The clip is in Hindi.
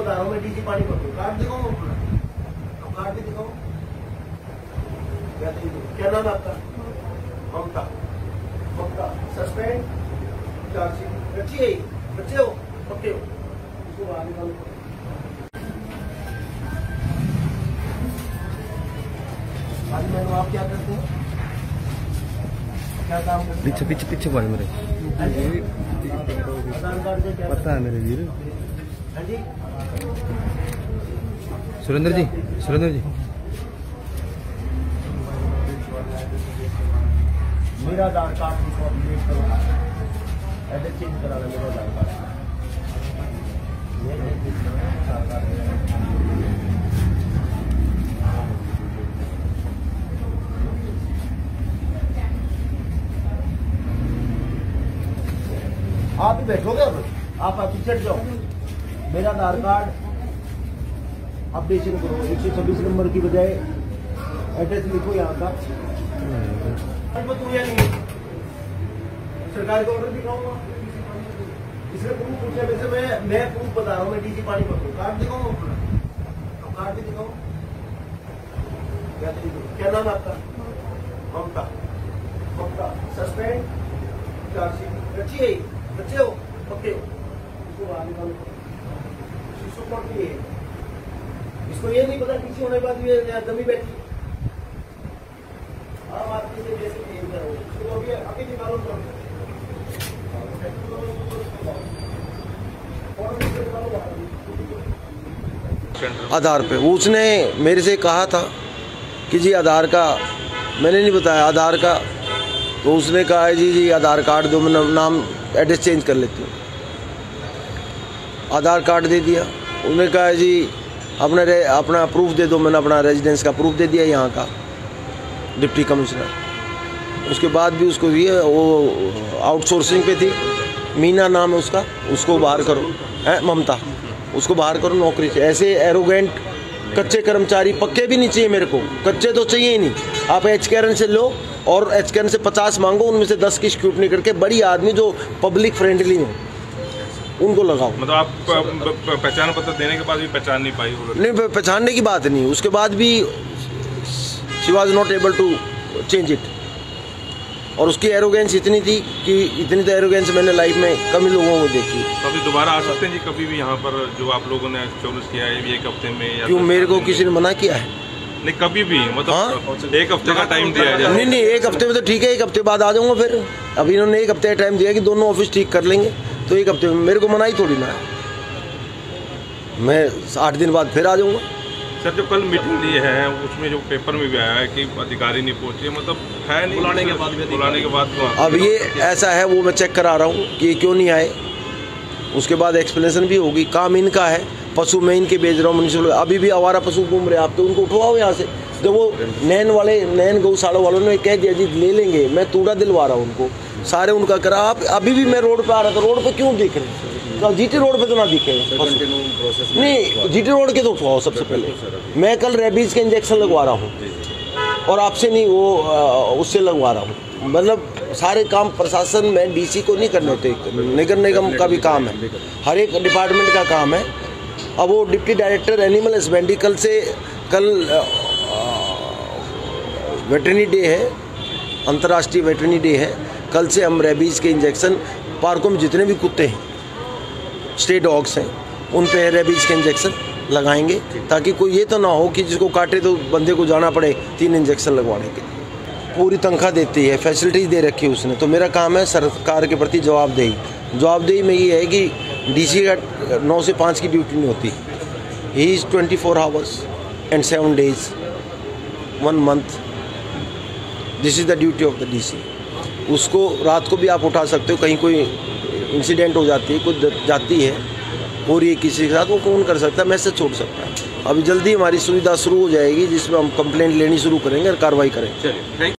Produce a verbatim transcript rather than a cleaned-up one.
बता रहा हूँ मैं, डीसी पानी पकड़ो, कार्ड दिखाऊँ अपना, अब कार्ड भी दिखाऊँ। क्या नाम है आपका? ममता। ममता सस्पेंड चार्जशीट रखी है, बच्चे हो पक्के हो, इसको बाहर निकालो। आज मैडम आप क्या करते हैं, क्या काम करते हैं? पीछे पीछे पीछे पड़े मेरे आधार कार्ड से क्या पता है मेरे वीर। हाँ जी सुरेंद्र जी, सुरेंद्र जी मेरा आधार कार्ड को अपडेट करो, एड्रेस चेंज करा लेंगे मेरा आधार कार्ड। आप ही बैठोगे, अब आप पीछे जाओ। मेरा आधार कार्ड अपडेशन करो, एक सौ छब्बीस नंबर की बजाय एड्रेस लिखो यहाँ का। सरकार का ऑर्डर दिखाऊंगा, इसमें प्रूफ पूछे वैसे मैं मैं प्रूफ बता रहा हूँ, मैं डीसी पानी पकड़ू, कार्ड दिखाऊँ अपना, अब कार्ड भी दिखाऊँ। क्या क्या नाम है आपका? ममता। ममता सस्पेंड चार्जशीट रखी है, बच्चे हो पक्के हो, इसको बाहर निकालो। शिशु कोट की है, इसको ये नहीं पता किसी होने के बाद ये दमी बैठी। अब आप किसी जैसे नहीं करो, इसको अभी अभी निकालो तो आधार पे वो उसने मेरे से कहा था कि जी आधार का, मैंने नहीं बताया आधार का, तो उसने कहा जी जी आधार कार्ड दो, मैं नाम एड्रेस चेंज कर लेती हूँ। आधार कार्ड दे दिया, उसने कहा जी अपना अपना प्रूफ दे दो, मैंने अपना रेजिडेंस का प्रूफ दे दिया यहाँ का, डिप्टी कमिश्नर। उसके बाद भी उसको ये वो आउटसोर्सिंग पे थी, मीना नाम है उसका, उसको बाहर करो, है ममता, उसको बाहर करो नौकरी से। ऐसे एरोगेंट कच्चे कर्मचारी, पक्के भी नहीं चाहिए मेरे को, कच्चे तो चाहिए ही नहीं। आप एच कैरन से लो और एच कैरन से पचास मांगो, उनमें से दस की स्क्रूटनी करके बड़ी आदमी जो पब्लिक फ्रेंडली हो उनको लगाओ। मतलब आप पहचान पत्र देने के बाद भी पहचान नहीं पाई? नहीं, पहचानने की बात नहीं, उसके बाद भी she was not able to change it. और उसकी एरोगेंस इतनी थी कि इतनी तो एरोगेंस मैंने लाइफ में कम ही लोगों को देखी। तो अभी दोबारा आ सकते हैं जी कभी भी यहाँ पर, जो आप लोगों ने चौबीस किया है एक हफ्ते में? या क्यों, मेरे को किसी ने मना किया है? नहीं, कभी भी, मतलब हाँ? एक हफ्ते का टाइम दिया है। नहीं नहीं, एक हफ्ते में तो ठीक है, एक हफ्ते बाद आ जाऊँगा फिर। अभी इन्होंने एक हफ्ते का टाइम दिया कि दोनों ऑफिस ठीक कर लेंगे, तो एक हफ्ते में मेरे को मना ही थोड़ी ना है, मैं आठ दिन बाद फिर आ जाऊँगा। सर जो कल मीटिंग ली है उसमें जो पेपर में भी आया है कि अधिकारी नहीं पहुंचे, मतलब है नहीं, बुलाने के बाद भी बुलाने के बाद अब ये ऐसा है, वो मैं चेक करा रहा हूँ कि क्यों नहीं आए, उसके बाद एक्सप्लेनेशन भी होगी। काम इनका है, पशु मैं इनके बेच रहा हूँ म्यूनसिपल, अभी भी आवारा पशु घूम रहे आप, तो उनको उठवाओ यहाँ से। जब वो नैन वाले नैन गौशाला वालों ने कह दिया जी ले लेंगे, मैं तूड़ा दिलवा रहा हूँ उनको, सारे उनका करा। आप अभी भी मैं रोड पे आ रहा था, रोड पे क्यों दिख रहे हैं? तो जीटी रोड पे तो ना दिखे नहीं, जीटी रोड के तो उठवाओ सबसे पहले। मैं कल रेबीज के इंजेक्शन लगवा रहा हूँ और आपसे नहीं, वो उससे लगवा रहा हूँ। मतलब सारे काम प्रशासन में डीसी को नहीं करने होते, नगर निगम का भी काम है, हर एक डिपार्टमेंट का काम है। अब वो डिप्टी डायरेक्टर एनिमल हस्बेंड्री, कल से कल वेटरनरी डे है, अंतर्राष्ट्रीय वेटरनरी डे है, कल से हम रेबीज के इंजेक्शन पार्कों में जितने भी कुत्ते हैं, स्ट्रे डॉग्स हैं, उन पे रेबीज के इंजेक्शन लगाएंगे, ताकि कोई ये तो ना हो कि जिसको काटे तो बंदे को जाना पड़े तीन इंजेक्शन लगवाने के लिए। पूरी तनख्वाह देती है, फैसिलिटीज दे रखी है उसने, तो मेरा काम है सरकार के प्रति जवाबदेही। जवाबदेही में ये है कि डीसी का नौ से पाँच की ड्यूटी नहीं होती, he is twenty four hours and seven days one month, this is the duty of the DC. उसको रात को भी आप उठा सकते हो, कहीं कोई इंसिडेंट हो जाती है, कुछ जाती है हो रही है किसी के साथ, वो फ़ोन कर सकता है, मैसेज छोड़ सकता है। अभी जल्दी हमारी सुविधा शुरू हो जाएगी जिसमें हम कंप्लेंट लेनी शुरू करेंगे और कार्रवाई करेंगे।